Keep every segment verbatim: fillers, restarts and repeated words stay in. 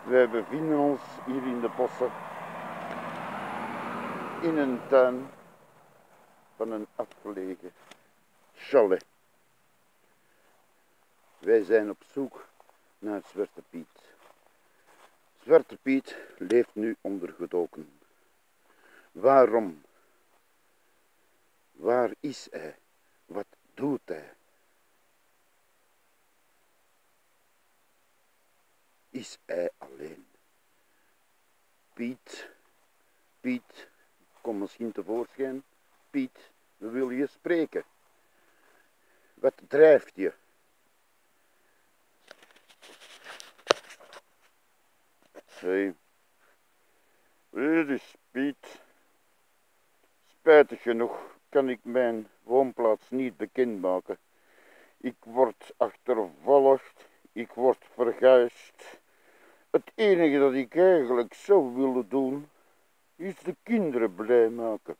Wij bevinden ons hier in de bossen, in een tuin van een afgelegen chalet. Wij zijn op zoek naar Zwarte Piet. Zwarte Piet leeft nu ondergedoken. Waarom? Waar is hij? Wat doet hij? Is hij alleen? Piet, Piet, kom misschien tevoorschijn. Piet, we willen je spreken. Wat drijft je? Hé, hey, dit is Piet. Spijtig genoeg kan ik mijn woonplaats niet bekendmaken. Ik word achtervolgd, ik word verguisd. Het enige dat ik eigenlijk zou willen doen, is de kinderen blij maken.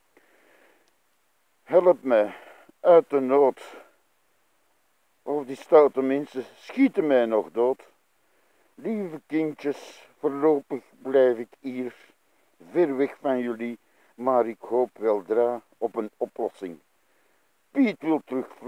Help mij uit de nood. Of die stoute mensen schieten mij nog dood. Lieve kindjes, voorlopig blijf ik hier, ver weg van jullie, maar ik hoop weldra op een oplossing. Piet wil terug